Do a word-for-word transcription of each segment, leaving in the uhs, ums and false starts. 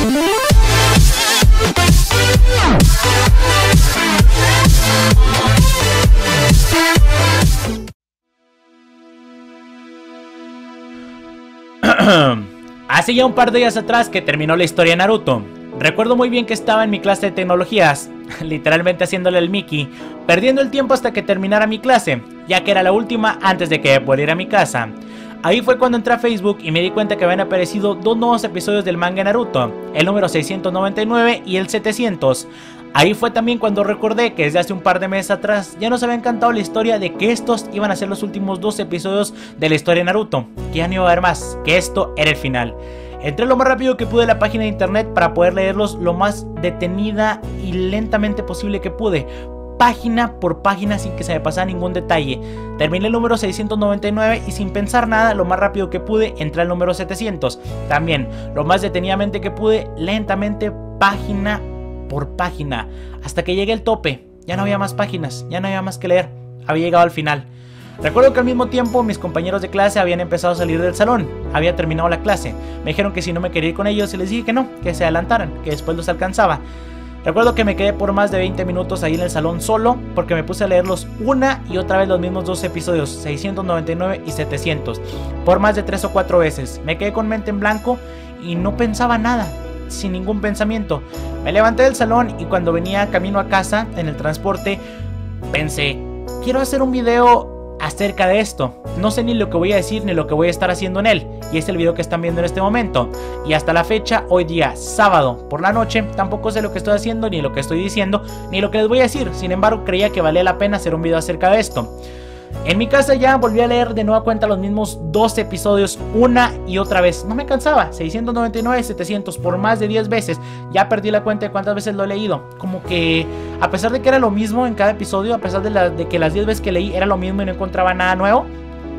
Hace ya un par de días atrás que terminó la historia de Naruto. Recuerdo muy bien que estaba en mi clase de tecnologías, literalmente haciéndole el Mickey, perdiendo el tiempo hasta que terminara mi clase, ya que era la última antes de que pudiera ir a mi casa. Ahí fue cuando entré a Facebook y me di cuenta que habían aparecido dos nuevos episodios del manga de Naruto, el número seiscientos noventa y nueve y el setecientos. Ahí fue también cuando recordé que desde hace un par de meses atrás ya nos había encantado la historia de que estos iban a ser los últimos dos episodios de la historia de Naruto, que ya no iba a haber más, que esto era el final. Entré lo más rápido que pude a la página de internet para poder leerlos lo más detenida y lentamente posible que pude, página por página sin que se me pasara ningún detalle. Terminé el número seiscientos noventa y nueve y sin pensar nada, lo más rápido que pude, entré al número setecientos. También, lo más detenidamente que pude, lentamente, página por página, hasta que llegué al tope. Ya no había más páginas, ya no había más que leer, había llegado al final. Recuerdo que al mismo tiempo mis compañeros de clase habían empezado a salir del salón, había terminado la clase. Me dijeron que si no me quería ir con ellos y les dije que no, que se adelantaran, que después los alcanzaba. Recuerdo que me quedé por más de veinte minutos ahí en el salón solo, porque me puse a leerlos una y otra vez los mismos dos episodios, seiscientos noventa y nueve y setecientos, por más de tres o cuatro veces. Me quedé con mente en blanco y no pensaba nada, sin ningún pensamiento. Me levanté del salón y cuando venía camino a casa en el transporte pensé, quiero hacer un video acerca de esto. No sé ni lo que voy a decir ni lo que voy a estar haciendo en él, y es el video que están viendo en este momento. Y hasta la fecha, hoy día sábado por la noche, tampoco sé lo que estoy haciendo, ni lo que estoy diciendo, ni lo que les voy a decir. Sin embargo, creía que valía la pena hacer un video acerca de esto. En mi casa ya volví a leer de nueva cuenta los mismos dos episodios una y otra vez. No me cansaba, seiscientos noventa y nueve y setecientos por más de diez veces. Ya perdí la cuenta de cuántas veces lo he leído. Como que a pesar de que era lo mismo en cada episodio, a pesar de, la, de que las diez veces que leí era lo mismo y no encontraba nada nuevo,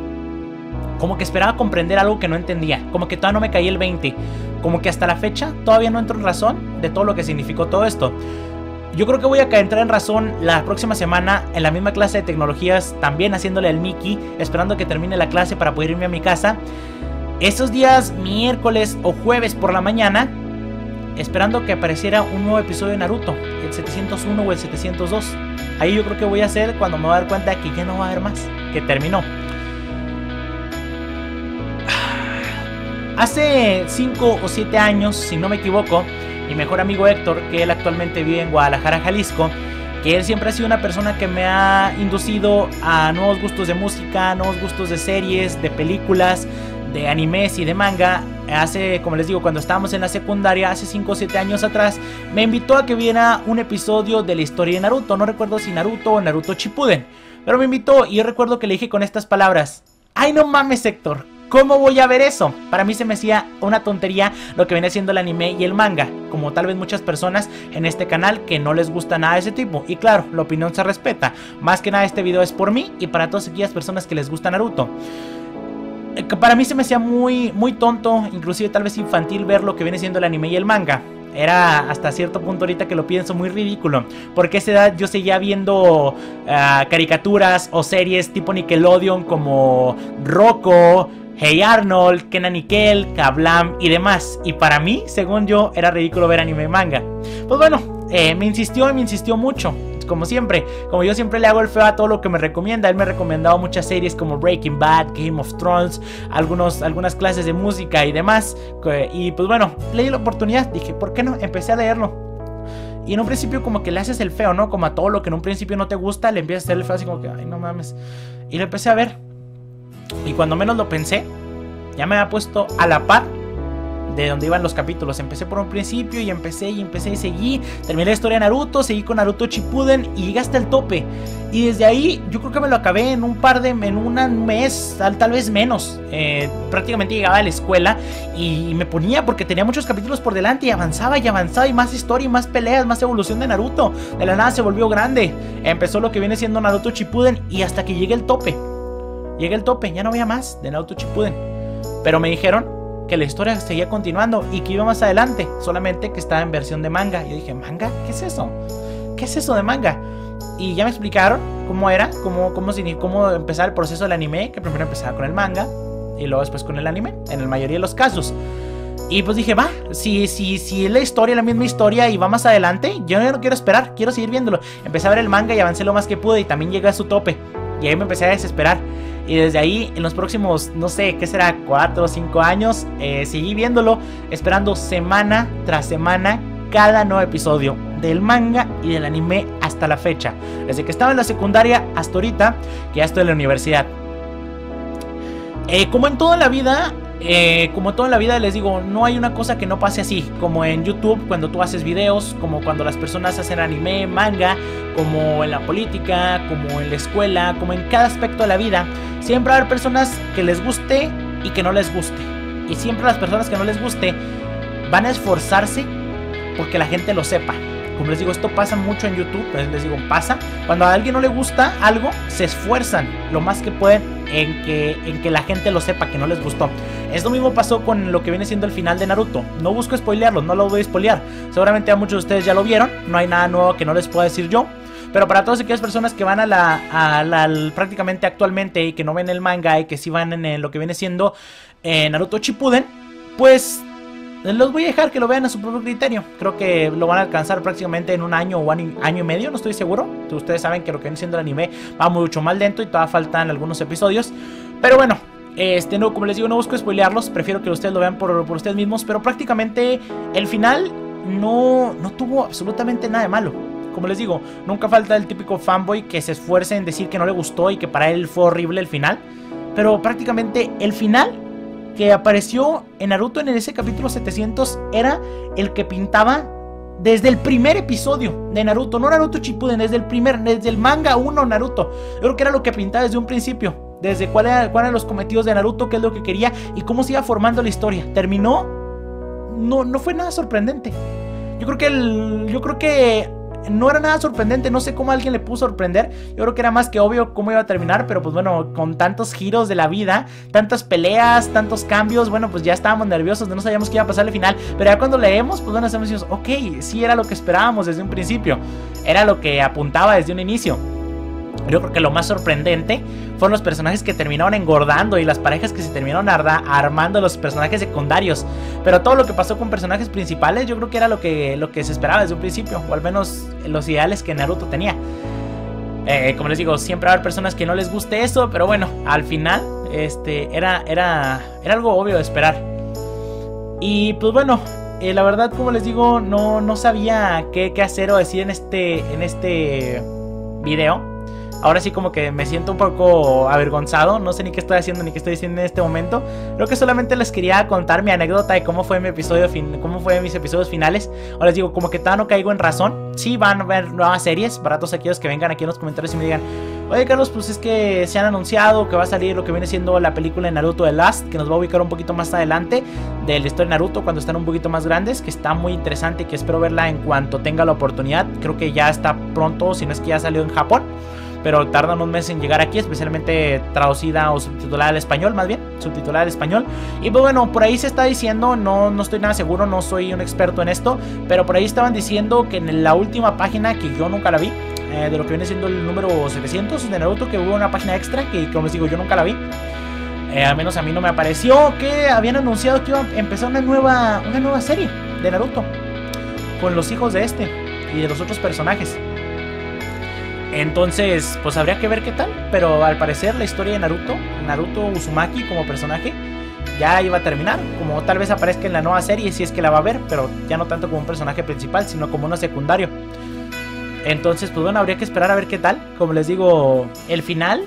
como que esperaba comprender algo que no entendía. Como que todavía no me caía el veinte. Como que hasta la fecha todavía no entro en razón de todo lo que significó todo esto. Yo creo que voy a entrar en razón la próxima semana en la misma clase de tecnologías, también haciéndole al Mickey, esperando que termine la clase para poder irme a mi casa. Esos días, miércoles o jueves por la mañana, esperando que apareciera un nuevo episodio de Naruto, el setecientos uno o el setecientos dos. Ahí yo creo que voy a hacer cuando me voy a dar cuenta de que ya no va a haber más, que terminó. Hace cinco o siete años, si no me equivoco, mi mejor amigo Héctor, que él actualmente vive en Guadalajara, Jalisco, que él siempre ha sido una persona que me ha inducido a nuevos gustos de música, nuevos gustos de series, de películas, de animes y de manga. Hace, como les digo, cuando estábamos en la secundaria, hace cinco o siete años atrás, me invitó a que viera un episodio de la historia de Naruto. No recuerdo si Naruto o Naruto Shippuden, pero me invitó y yo recuerdo que le dije con estas palabras: ¡ay, no mames, Héctor! ¿Cómo voy a ver eso? Para mí se me hacía una tontería lo que viene siendo el anime y el manga, como tal vez muchas personas en este canal que no les gusta nada de ese tipo. Y claro, la opinión se respeta. Más que nada este video es por mí y para todas aquellas personas que les gusta Naruto. Para mí se me hacía muy, muy tonto, inclusive tal vez infantil, ver lo que viene siendo el anime y el manga. Era hasta cierto punto, ahorita que lo pienso, muy ridículo, porque a esa edad yo seguía viendo uh, caricaturas o series tipo Nickelodeon como Rocco, Hey Arnold, Kenan y Kel, Kablam y demás. Y para mí, según yo, era ridículo ver anime y manga. Pues bueno, eh, me insistió y me insistió mucho. Como siempre, como yo siempre le hago el feo a todo lo que me recomienda. Él me ha recomendado muchas series como Breaking Bad, Game of Thrones, algunos, algunas clases de música y demás. Y pues bueno, le di la oportunidad. Dije, ¿por qué no? Empecé a leerlo. Y en un principio como que le haces el feo, ¿no? Como a todo lo que en un principio no te gusta, le empiezas a hacer el feo así como que, ay, no mames. Y lo empecé a ver. Y cuando menos lo pensé, ya me había puesto a la par de donde iban los capítulos. Empecé por un principio y empecé y empecé y seguí. Terminé la historia de Naruto, seguí con Naruto Shippuden y llegué hasta el tope. Y desde ahí yo creo que me lo acabé en un par de... en un mes, tal, tal vez menos. eh, Prácticamente llegaba a la escuela y me ponía, porque tenía muchos capítulos por delante, y avanzaba y avanzaba, y más historia y más peleas, más evolución de Naruto. De la nada se volvió grande. Empezó lo que viene siendo Naruto Shippuden y hasta que llegué al tope. Llegué al tope, ya no había más de Naruto Shippuden. Pero me dijeron que la historia seguía continuando y que iba más adelante, solamente que estaba en versión de manga. Y yo dije, ¿manga? ¿Qué es eso? ¿Qué es eso de manga? Y ya me explicaron cómo era, cómo, cómo, cómo empezar el proceso del anime, que primero empezaba con el manga y luego después con el anime, en la mayoría de los casos. Y pues dije, va, si, si, si es la historia, la misma historia y va más adelante, yo ya no quiero esperar, quiero seguir viéndolo. Empecé a ver el manga y avancé lo más que pude y también llegué a su tope. Y ahí me empecé a desesperar. Y desde ahí, en los próximos, no sé, ¿qué será? cuatro o cinco años, eh, seguí viéndolo, esperando semana tras semana cada nuevo episodio del manga y del anime hasta la fecha. Desde que estaba en la secundaria hasta ahorita, que ya estoy en la universidad. Eh, como en toda la vida... Eh, como toda la vida les digo, no hay una cosa que no pase así. Como en YouTube cuando tú haces videos, como cuando las personas hacen anime, manga, como en la política, como en la escuela, como en cada aspecto de la vida. Siempre va a haber personas que les guste y que no les guste. Y siempre las personas que no les guste van a esforzarse porque la gente lo sepa. Como les digo, esto pasa mucho en YouTube. Pues les digo, pasa. Cuando a alguien no le gusta algo, se esfuerzan lo más que pueden en que, en que la gente lo sepa, que no les gustó. Esto mismo pasó con lo que viene siendo el final de Naruto. No busco spoilearlo, no lo voy a spoilear. Seguramente a muchos de ustedes ya lo vieron. No hay nada nuevo que no les pueda decir yo. Pero para todas aquellas personas que van a la, a la al, prácticamente actualmente y que no ven el manga y que sí van en, en lo que viene siendo eh, Naruto Shippuden, pues... los voy a dejar que lo vean a su propio criterio. Creo que lo van a alcanzar prácticamente en un año o año, año y medio, no estoy seguro. Ustedes saben que lo que viene siendo el anime va mucho más lento y todavía faltan algunos episodios. Pero bueno, este no, como les digo, no busco spoilearlos. Prefiero que ustedes lo vean por, por ustedes mismos. Pero prácticamente el final no, no tuvo absolutamente nada de malo. Como les digo, nunca falta el típico fanboy que se esfuerce en decir que no le gustó y que para él fue horrible el final. Pero prácticamente el final que apareció en Naruto en ese capítulo setecientos era el que pintaba desde el primer episodio de Naruto. No Naruto Shippuden, desde el primer, desde el manga uno Naruto. Yo creo que era lo que pintaba desde un principio. Desde cuáles eran, cuál eran los cometidos de Naruto, qué es lo que quería y cómo se iba formando la historia. Terminó, no, no fue nada sorprendente. Yo creo que el, yo creo que no era nada sorprendente, no sé cómo a alguien le pudo sorprender. Yo creo que era más que obvio cómo iba a terminar, pero pues bueno, con tantos giros de la vida, tantas peleas, tantos cambios, bueno, pues ya estábamos nerviosos, no sabíamos qué iba a pasar al final. Pero ya cuando leemos, pues bueno, estamos diciendo, ok, sí era lo que esperábamos desde un principio, era lo que apuntaba desde un inicio. Yo creo que lo más sorprendente fueron los personajes que terminaron engordando y las parejas que se terminaron armando, los personajes secundarios. Pero todo lo que pasó con personajes principales, yo creo que era lo que, lo que se esperaba desde un principio, o al menos los ideales que Naruto tenía. Eh, como les digo, siempre va a haber personas que no les guste eso, pero bueno, al final este, era, era, era algo obvio de esperar. Y pues bueno, eh, la verdad, como les digo, no, no sabía qué, qué hacer o decir en este, en este video. Ahora sí como que me siento un poco avergonzado. No sé ni qué estoy haciendo ni qué estoy diciendo en este momento. Creo que solamente les quería contar mi anécdota de cómo fue mi episodio fin cómo fue mis episodios finales. Ahora les digo, como que todavía no caigo en razón. Sí van a ver nuevas series. Para todos aquellos que vengan aquí en los comentarios y me digan, oye Carlos, pues es que se han anunciado que va a salir lo que viene siendo la película de Naruto The Last, que nos va a ubicar un poquito más adelante de la historia de Naruto cuando están un poquito más grandes, que está muy interesante y que espero verla en cuanto tenga la oportunidad. Creo que ya está pronto, si no es que ya salió en Japón, pero tarda unos meses en llegar aquí, especialmente traducida o subtitulada al español, más bien, subtitulada al español. Y pues bueno, por ahí se está diciendo, no, no estoy nada seguro, no soy un experto en esto, pero por ahí estaban diciendo que en la última página, que yo nunca la vi, eh, de lo que viene siendo el número setecientos de Naruto, que hubo una página extra, que como les digo, yo nunca la vi. Eh, al menos a mí no me apareció, que habían anunciado que iba a empezar una nueva, una nueva serie de Naruto, con los hijos de este y de los otros personajes. Entonces, pues habría que ver qué tal. Pero al parecer la historia de Naruto, Naruto Uzumaki como personaje, ya iba a terminar. Como tal vez aparezca en la nueva serie, si es que la va a ver, pero ya no tanto como un personaje principal, sino como uno secundario. Entonces, pues bueno, habría que esperar a ver qué tal. Como les digo, el final,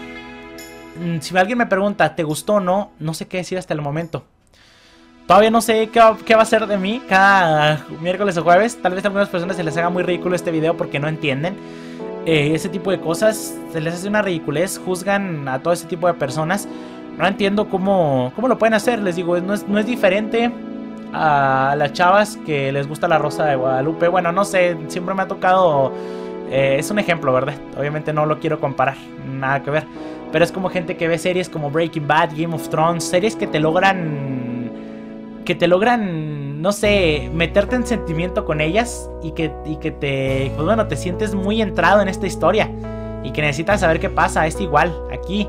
si alguien me pregunta, ¿te gustó o no? No sé qué decir hasta el momento. Todavía no sé qué va, qué va a ser de mí cada miércoles o jueves. Tal vez a algunas personas se les haga muy ridículo este video porque no entienden eh, ese tipo de cosas. Se les hace una ridiculez, juzgan a todo ese tipo de personas. No entiendo cómo, cómo lo pueden hacer. Les digo, no es, no es diferente a las chavas que les gusta la Rosa de Guadalupe. Bueno, no sé, siempre me ha tocado... Eh, es un ejemplo, ¿verdad? Obviamente no lo quiero comparar, nada que ver. Pero es como gente que ve series como Breaking Bad, Game of Thrones, series que te logran... que te logran, no sé, meterte en sentimiento con ellas y que, y que te, pues bueno, te sientes muy entrado en esta historia y que necesitas saber qué pasa. Es igual aquí.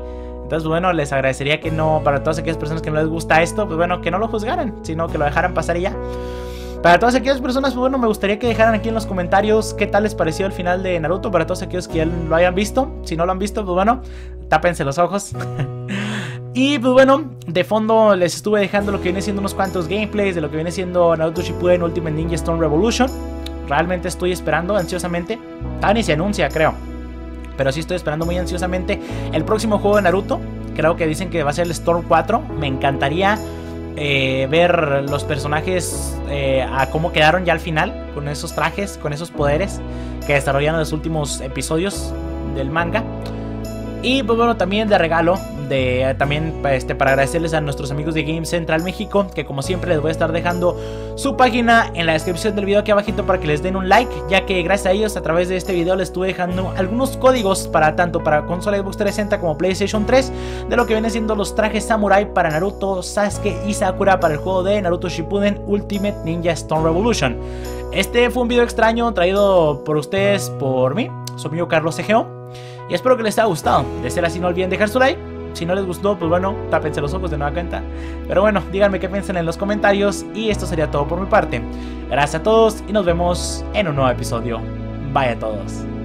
Entonces, bueno, les agradecería que no, para todas aquellas personas que no les gusta esto, pues bueno, que no lo juzgaran, sino que lo dejaran pasar y ya. Para todas aquellas personas, pues bueno, me gustaría que dejaran aquí en los comentarios qué tal les pareció el final de Naruto. Para todos aquellos que ya lo hayan visto. Si no lo han visto, pues bueno, tápense los ojos. Y pues bueno, de fondo les estuve dejando lo que viene siendo unos cuantos gameplays de lo que viene siendo Naruto Shippuden Ultimate Ninja Storm Revolution. Realmente estoy esperando ansiosamente. Ah, ni se anuncia, creo. Pero sí estoy esperando muy ansiosamente el próximo juego de Naruto. Creo que dicen que va a ser el Storm cuatro. Me encantaría eh, ver los personajes eh, a cómo quedaron ya al final, con esos trajes, con esos poderes que desarrollaron en los últimos episodios del manga. Y pues bueno, también de regalo, de, también este, para agradecerles a nuestros amigos de Game Central México, que como siempre les voy a estar dejando su página en la descripción del video aquí abajito para que les den un like, ya que gracias a ellos a través de este video les estuve dejando algunos códigos para tanto para consola Xbox trescientos sesenta como PlayStation tres, de lo que vienen siendo los trajes samurai para Naruto, Sasuke y Sakura para el juego de Naruto Shippuden Ultimate Ninja Storm Revolution. Este fue un video extraño traído por ustedes, por mí, su amigo Carlos Egeo. Y espero que les haya gustado. De ser así, no olviden dejar su like. Si no les gustó, pues bueno, tápense los ojos de nueva cuenta. Pero bueno, díganme qué piensan en los comentarios. Y esto sería todo por mi parte. Gracias a todos y nos vemos en un nuevo episodio. Bye a todos.